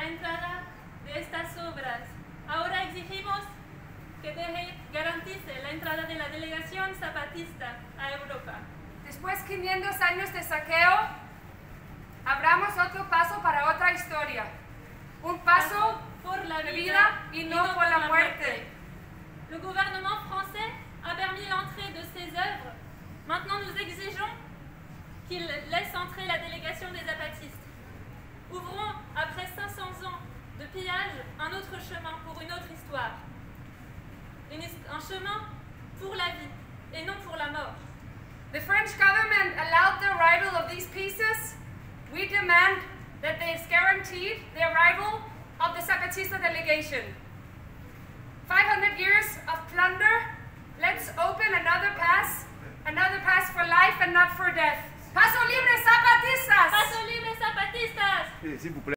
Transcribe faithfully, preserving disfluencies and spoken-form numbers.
entrada de estas obras. Ahora exigimos que deje, garantice la entrada de la delegación zapatista a Europa. Después de quinientos años de saqueo, abramos otro paso para otra historia. Un paso por la de vida, vida y no, y no por la muerte. Le gouvernement français a permis l'entrée de ces œuvres. Maintenant, nous exigeons qu'il laisse entrer la délégation des zapatistes. Ouvrons, après cinq cents ans de pillage, un autre chemin pour une autre histoire. Une, un chemin pour la vie et non pour la mort. The French government allowed the arrival of these pieces. We demand that they is guaranteed the arrival of the Zapatista delegation. five hundred years of plunder. Let's open another pass, another pass for life and not for death. Paso libre, Zapatistas! Paso libre, Zapatistas! Sí, s'il vous plaît.